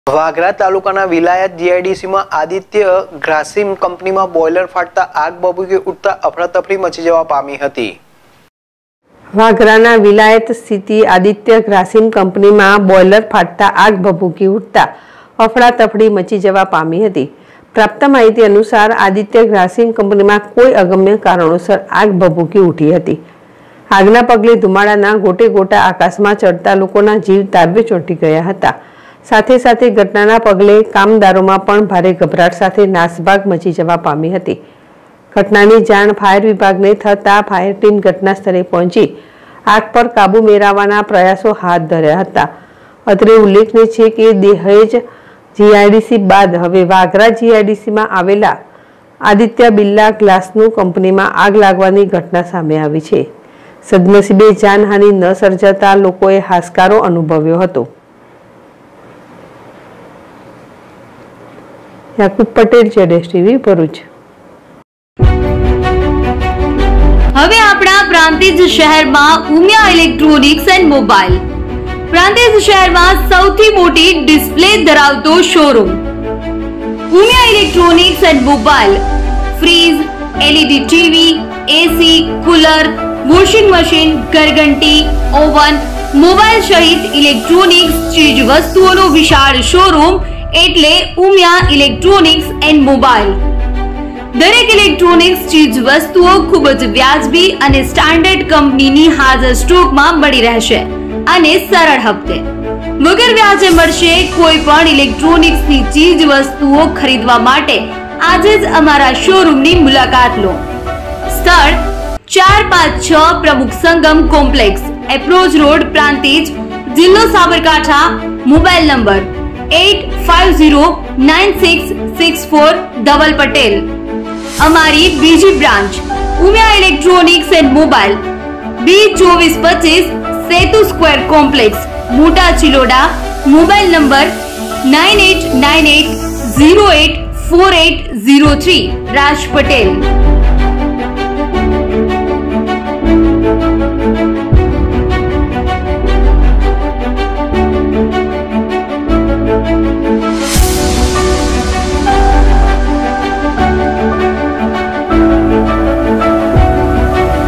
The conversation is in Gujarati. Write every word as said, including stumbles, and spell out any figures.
વાગરા તાલુકાના વિલાયત જીઆઈડીસીમાં આદિત્ય ગ્રાસિમ કંપનીમાં બોઇલર ફાટતા આગ ભભૂકી ઉઠતા અફરાતફરી મચી જવા પામી હતી। વાગરાના વિલાયત સ્થિત આદિત્ય ગ્રાસિમ કંપનીમાં બોઇલર ફાટતા આગ ભભૂકી ઉઠતા અફરાતફરી મચી જવા પામી હતી। પ્રાપ્ત માહિતી અનુસાર આદિત્ય ગ્રાસિમ કંપનીમાં કોઈ અગમ્ય કારણોસર આગ ભભૂકી ઉઠી હતી। આગના પગલે ધુમાડાના ગોટે ગોટા આકાશમાં ચડતા લોકોના જીવ તારવે ચોંટી ગયા હતા। સાથે સાથે ઘટનાના પગલે કામદારોમાં પણ ભારે ગભરાટ સાથે નાસભાગ મચી જવા પામી હતી। ઘટનાની જાણ ફાયર વિભાગને થતાં ફાયર ટીમ ઘટના સ્થળે પહોંચી આગ પર કાબુ મેળવવાના પ્રયાસો હાથ ધર્યા હતા। અત્રે ઉલ્લેખનીય છે કે દહેજ જીઆઈડીસી બાદ હવે વાગરા જીઆઈડીસીમાં આવેલા આદિત્ય બિરલા ગ્લાસનું કંપનીમાં આગ લાગવાની ઘટના સામે આવી છે। સદનસીબે જાનહાનિ ન સર્જાતા લોકોએ હાશકારો અનુભવ્યો હતો। याकूब पटेल जेडेस टीवी भरूच। હવે આપણા પ્રાંતિજ શહેરમાં Umiya electronics and mobile Prantij શહેરમાં સૌથી મોટી ડિસ્પ્લે ધરાવતો showroom Umiya electronics and mobile fridge, LED TV, AC, cooler, washing machine, ઘરઘંટી, ઓવન, મોબાઈલ સહિત ઇલેક્ટ્રોનિક્સ ચીજ વસ્તુઓનો વિશાળ શોરૂમ એટલે ઉમિયા ઇલેક્ટ્રોનિક્સ એન્ડ મોબાઈલ। દરેક ઇલેક્ટ્રોનિક્સ ચીજ વસ્તુઓ ખૂબ જ વ્યાજબી અને સ્ટાન્ડર્ડ કંપનીની હાજર સ્ટોકમાં મળી રહેશે અને સરળ હપ્તે વગર વ્યાજે મળશે। કોઈ પણ ઇલેક્ટ્રોનિક્સની ચીજ વસ્તુઓ ખરીદવા માટે આજે જ અમારા શોરૂમની મુલાકાત લો। સ્થળ ચાર પાંચ છ Pramukh Sangam complex, approach road, Prantij, જિલ્લો Sabarkantha. Mobile number eight five zero nine six six four Dhaval Patel. हमारी बीजी branch Umiya electronics and mobile B चौबीस पच्चीस Setu square complex, Mota Chiloda. Mobile number nine eight nine eight zero eight four eight zero three. Raj Patel.